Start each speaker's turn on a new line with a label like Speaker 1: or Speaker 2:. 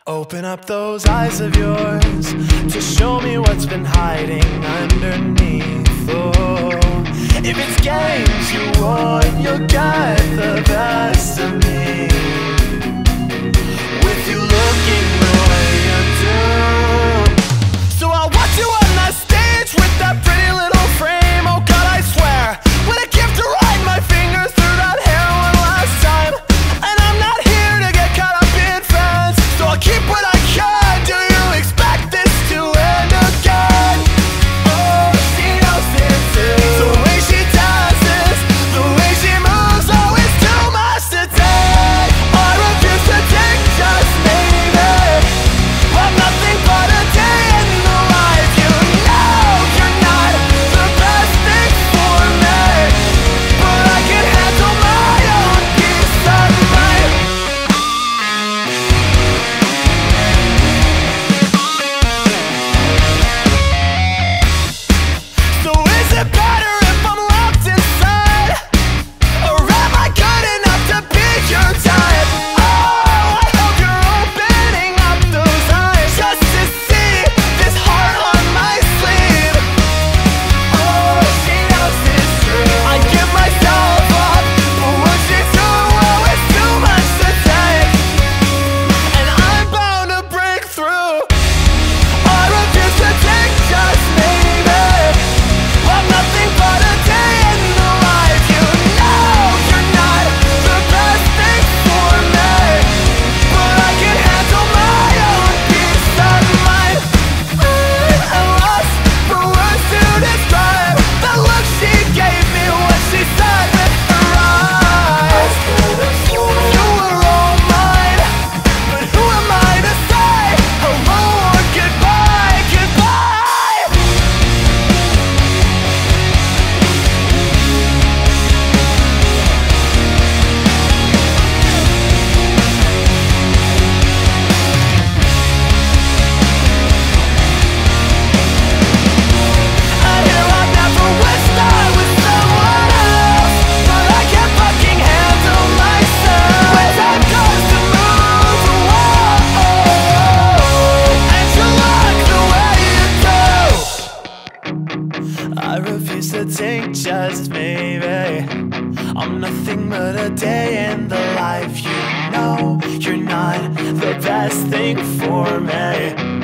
Speaker 1: Open up those eyes of yours to show me what's been hiding underneath. Oh, if it's games you want, you'll get the best of me. With you looking the way you do. So I'll watch you on that stage with that pretty little frame. Oh God, I swear, what a gift to ride my fingers through that hair one last time. And I'm not here to get caught up in fans, so I'll keep what I can. Do you expect this to end again? Oh, she knows it too. The way she dances, the way she moves, oh, it's too much to take. I refuse to take just maybe. I'm nothing but a day in the life. You know you're not the best thing for me, but I can handle my own peace of mind. So is it better if I'm locked inside, or am I good enough to be your type? Oh, I hope you're opening up those eyes just to see this heart on my sleeve. Oh, she knows it's true. I give myself up, but what she do, oh, it's too much to take, and I'm bound to break through. I refuse to take just maybe. I'm nothing but a day in the life. You know you're not the best thing for me, but I can handle my own peace of mind. I'm lost for words to describe the look she gave me when she said with her eyes, you were all mine, but who am I to say hello or goodbye, goodbye? I hear I've never wished I was someone else, but I can't fucking handle myself. When time comes to move and you look the way you do, I refuse to take just maybe. I'm nothing but a day in the life. You know you're not the best thing for me,